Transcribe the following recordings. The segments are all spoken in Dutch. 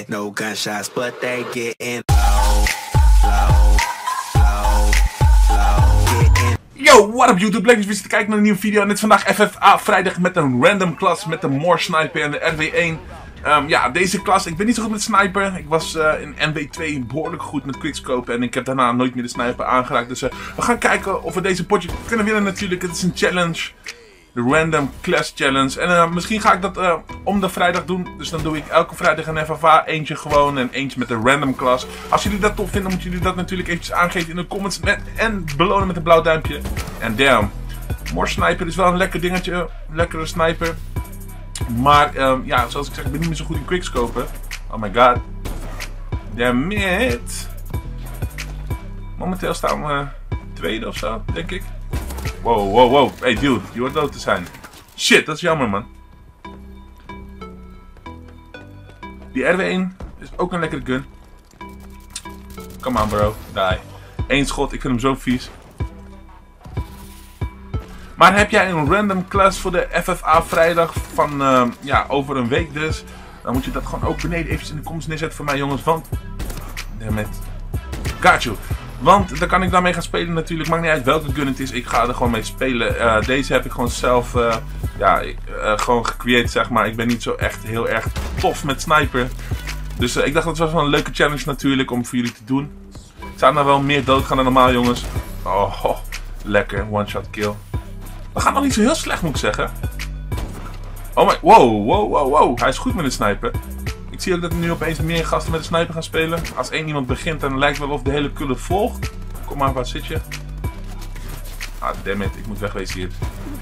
like no gunshots, but they getting low, low, low, low, getting. Yo, what up YouTube? Leuk dat je zit te kijken naar een nieuwe video. En dit is vandaag FFA vrijdag met een random klas met de More Sniper en de RW1. Ja, deze klas, ik ben niet zo goed met sniper. Ik was in NW2 behoorlijk goed met quickscope en ik heb daarna nooit meer de sniper aangeraakt. Dus we gaan kijken of we deze potje kunnen winnen natuurlijk. Het is een challenge. De Random Class Challenge. En misschien ga ik dat om de vrijdag doen. Dus dan doe ik elke vrijdag een FFA. Eentje gewoon en eentje met de Random Class. Als jullie dat tof vinden, moeten jullie dat natuurlijk eventjes aangeven in de comments. En belonen met een blauw duimpje. En damn. More Sniper is wel een lekker dingetje. Lekkere sniper. Maar ja, zoals ik zeg, ik ben niet meer zo goed in quickscopen. Oh my god. Damn it. Momenteel staan we tweede of zo, denk ik. Wow, wow, wow. Hey dude, je hoort dood te zijn. Shit, dat is jammer man. Die RW1 is ook een lekkere gun. Come on bro, die. Eén schot, ik vind hem zo vies. Maar heb jij een random class voor de FFA vrijdag van ja, over een week dus. Dan moet je dat gewoon ook beneden eventjes in de comments neerzetten voor mij jongens. Want, damn it. Got you. Want dan kan ik daarmee gaan spelen natuurlijk. Maakt niet uit welke gun het is. Ik ga er gewoon mee spelen. Deze heb ik gewoon zelf ja, gewoon gecreëerd zeg maar. Ik ben niet zo echt heel erg tof met sniper. Dus ik dacht dat was wel een leuke challenge natuurlijk om voor jullie te doen. Ik zou nou wel meer doodgaan dan normaal jongens. Oh, lekker. One shot kill. We gaan nog niet zo heel slecht moet ik zeggen. Oh my, wow, wow, wow, wow. Hij is goed met de sniper. Ik zie ook dat er nu opeens meer gasten met de sniper gaan spelen. Als één iemand begint, dan lijkt het wel of de hele kulle volgt. Kom maar, waar zit je? Ah, damn it. Ik moet wegwezen hier.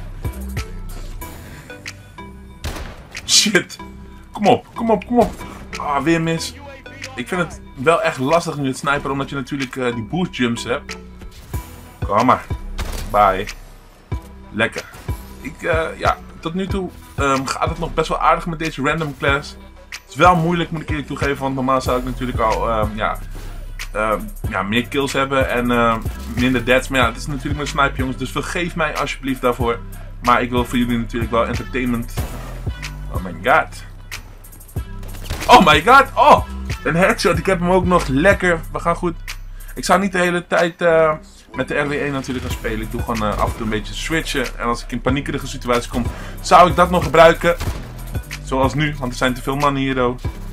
Shit. Kom op, kom op, kom op. Ah, weer mis. Ik vind het wel echt lastig nu het sniper, omdat je natuurlijk die boost jumps hebt. Kom maar. Bye. Lekker. Ja, tot nu toe gaat het nog best wel aardig met deze random class. Het is wel moeilijk, moet ik eerlijk toegeven, want normaal zou ik natuurlijk al ja, meer kills hebben en minder deaths. Maar ja, het is natuurlijk mijn sniper jongens, dus vergeef mij alsjeblieft daarvoor. Maar ik wil voor jullie natuurlijk wel entertainment. Oh my god. Oh my god, oh! Een headshot, ik heb hem ook nog lekker. We gaan goed. Ik zou niet de hele tijd met de RW1 natuurlijk gaan spelen. Ik doe gewoon af en toe een beetje switchen. En als ik in paniekerige situaties kom, zou ik dat nog gebruiken. Zoals nu, want er zijn te veel mannen hier.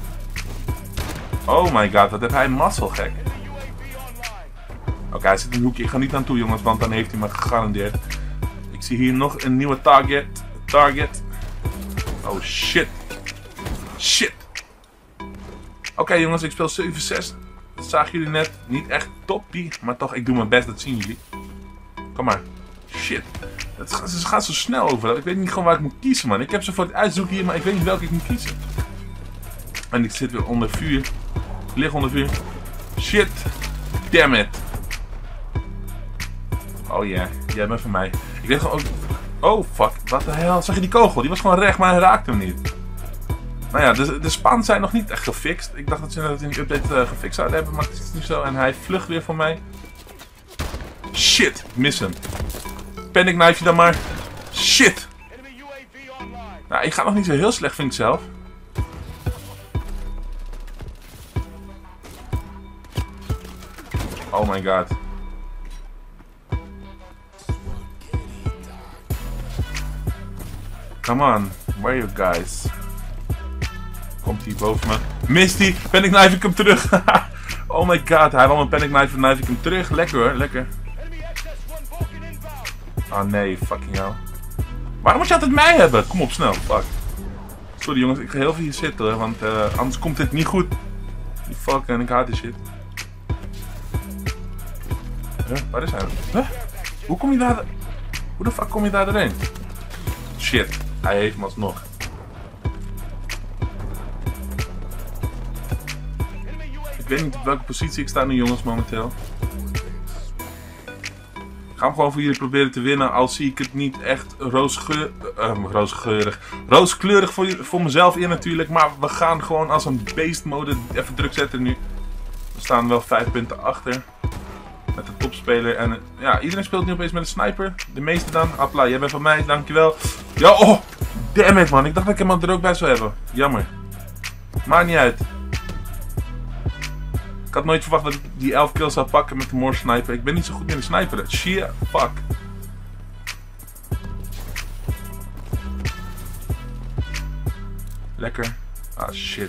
Oh my god, wat heb hij mazzel gek. Oké, hij zit in een hoekje. Ik ga niet aan toe jongens, want dan heeft hij me gegarandeerd. Ik zie hier nog een nieuwe target. Oh shit. Shit. Oké, jongens, ik speel 7-6. Dat zagen jullie net. Niet echt toppie, maar toch, ik doe mijn best, dat zien jullie. Kom maar. Shit. Ze gaat zo snel over. Ik weet niet gewoon waar ik moet kiezen, man. Ik heb ze voor het uitzoeken hier, maar ik weet niet welke ik moet kiezen. En ik zit weer onder vuur. Ik lig onder vuur. Shit. Damn it. Oh yeah. Jij bent van mij. Ik weet gewoon ook... Oh, fuck. Wat de hel. Zag je die kogel? Die was gewoon recht, maar hij raakte hem niet. Nou ja, de spans zijn nog niet echt gefixt. Ik dacht dat ze dat in die update gefixt zouden hebben, maar het is niet zo. En hij vlucht weer voor mij. Shit. Ik mis hem. Panic knife dan maar. Shit. Nou, ik ga nog niet zo heel slecht, vind ik zelf. Oh my god. Come on. Where are you guys? Komt hij boven me. Mist hij. Panic knife ik hem terug. Oh my god. Hij wil mijn panic knife ik hem terug. Lekker hoor. Lekker. Oh nee, fucking hell. Waarom moet je altijd mij hebben? Kom op, snel. Fuck. Sorry jongens, ik ga heel veel hier zitten hoor, want anders komt dit niet goed. Die fuck, en ik haat die shit. Waar is hij? Hoe kom je daar... Hoe de fuck kom je daar doorheen? Shit, hij heeft hem alsnog. Ik weet niet op welke positie ik sta nu jongens momenteel. Ik ga hem gewoon voor jullie proberen te winnen, al zie ik het niet echt rooskleurig voor mezelf in natuurlijk. Maar we gaan gewoon als een beest mode even druk zetten nu. We staan wel 5 punten achter. Met de topspeler en ja, iedereen speelt nu opeens met een sniper. De meeste dan. Appla, jij bent van mij, dankjewel. Ja, oh, damn it man, ik dacht dat ik hem er ook bij zou hebben. Jammer. Maakt niet uit. Ik had nooit verwacht dat ik die 11 kills zou pakken met de More Sniper. Ik ben niet zo goed in de sniper. Shit, fuck. Lekker. Ah, shit.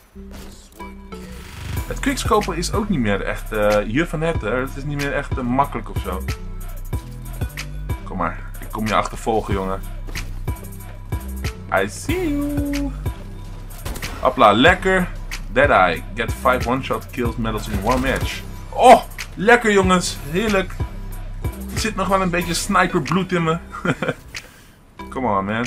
Het quickscopen is ook niet meer echt je van het, hè. Het is niet meer echt makkelijk of zo. Kom maar. Ik kom je achtervolgen, jongen. I see you. Hopla, lekker. Deadeye. Get 5 one-shot kills medals in one match. Oh, lekker jongens. Heerlijk. Er zit nog wel een beetje sniper bloed in me. Come on, man.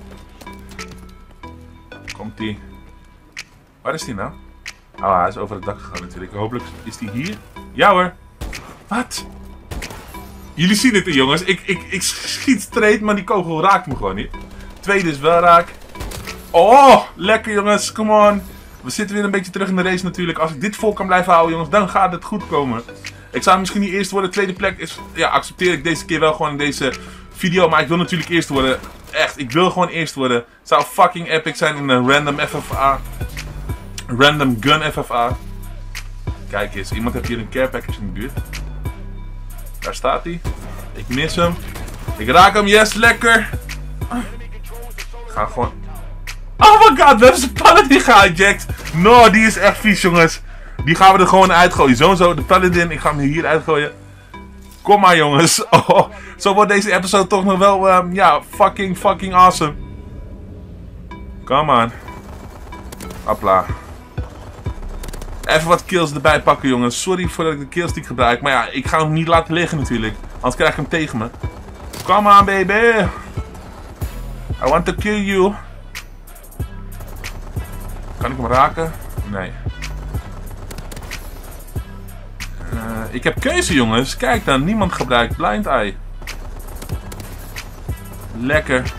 Komt-ie. Waar is die nou? Ah, hij is over het dak gegaan natuurlijk. Hopelijk is die hier. Ja hoor. Wat? Jullie zien het, jongens. Ik schiet straight, maar die kogel raakt me gewoon niet. Tweede is wel raak. Oh, lekker jongens. Come on. We zitten weer een beetje terug in de race natuurlijk. Als ik dit vol kan blijven houden, jongens, dan gaat het goed komen. Ik zou misschien niet eerst worden. Tweede plek is... Ja, accepteer ik deze keer wel gewoon in deze video. Maar ik wil natuurlijk eerst worden. Echt, ik wil gewoon eerst worden. Het zou fucking epic zijn in een random FFA. Random gun FFA. Kijk eens, iemand heeft hier een care package in de buurt. Daar staat hij. Ik mis hem. Ik raak hem, yes, lekker. Ga gewoon... Oh my god, we hebben zijn paladin gehijacked. No, die is echt vies, jongens. Die gaan we er gewoon uitgooien. Zo, de paladin. Ik ga hem hier uitgooien. Kom maar, jongens. Oh, zo wordt deze episode toch nog wel, ja, fucking awesome. Come on. Hopla. Even wat kills erbij pakken, jongens. Sorry voor dat ik de killstick gebruik. Maar ja, ik ga hem niet laten liggen natuurlijk. Anders krijg ik hem tegen me. Come on, baby. I want to kill you. Kan ik hem raken? Nee. Ik heb keuze, jongens. Kijk dan, niemand gebruikt blind eye. Lekker.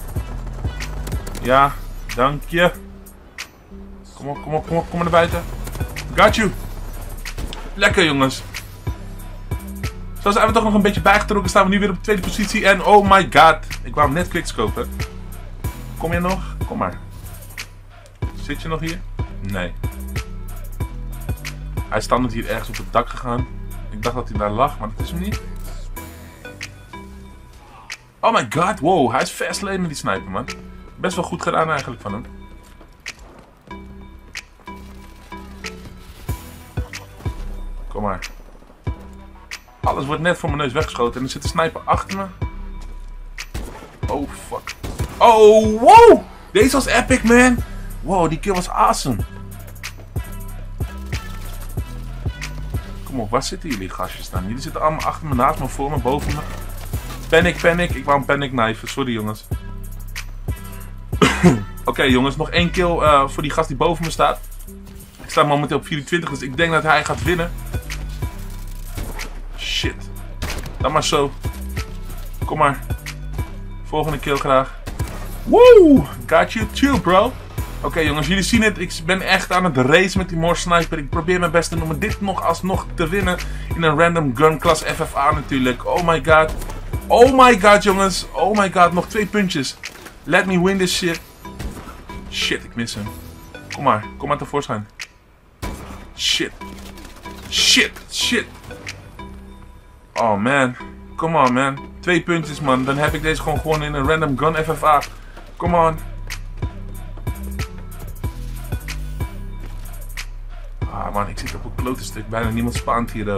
Ja, dank je. Kom op, kom maar naar buiten. Got you. Lekker, jongens. Zo zijn we toch nog een beetje bijgetrokken. Staan we nu weer op de tweede positie. En oh my god. Ik wou hem net quickscopen. Kom je nog? Kom maar. Zit je nog hier? Nee. Hij is standaard hier ergens op het dak gegaan. Ik dacht dat hij daar lag, maar dat is hem niet. Oh my god, wow. Hij is fast lane met die sniper, man. Best wel goed gedaan eigenlijk van hem. Kom maar. Alles wordt net voor mijn neus weggeschoten en er zit een sniper achter me. Oh fuck. Oh, wow! Deze was epic, man. Wow, die kill was awesome. Kom op, waar zitten jullie gastjes dan? Jullie zitten allemaal achter me, naast me, voor me, boven me. Panic. Ik wou een panic knife. Sorry, jongens. Oké, jongens, nog 1 kill voor die gast die boven me staat. Ik sta momenteel op 24, dus ik denk dat hij gaat winnen. Shit. Dan maar zo. Kom maar. Volgende kill graag. Woo! Got you too, bro. Oké, jongens, jullie zien het. Ik ben echt aan het racen met die More Sniper. Ik probeer mijn best te doen om dit nog alsnog te winnen. In een random gun class FFA natuurlijk. Oh my god. Oh my god, jongens. Oh my god, nog 2 puntjes. Let me win this shit. Shit, ik mis hem. Kom maar tevoorschijn. Shit. Oh man. Come on, man. 2 puntjes, man. Dan heb ik deze gewoon gewonnen in een random gun FFA. Come on. Ah man, ik zit op een klote stuk. Bijna niemand spaant hier ook.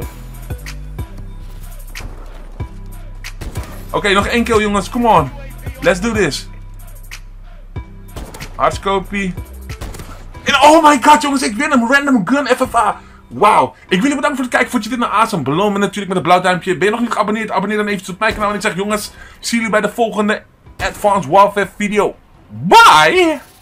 Oké, nog 1 kill, jongens. Come on. Let's do this. Hardscopie. En oh my god, jongens. Ik win hem. Random gun FFA. Wauw. Ik wil jullie bedanken voor het kijken. Vond je dit nou awesome? Beloon me natuurlijk met een blauw duimpje. Ben je nog niet geabonneerd? Abonneer dan eventjes op mijn kanaal. En ik zeg, jongens, zie jullie bij de volgende Advanced Warfare video. Bye!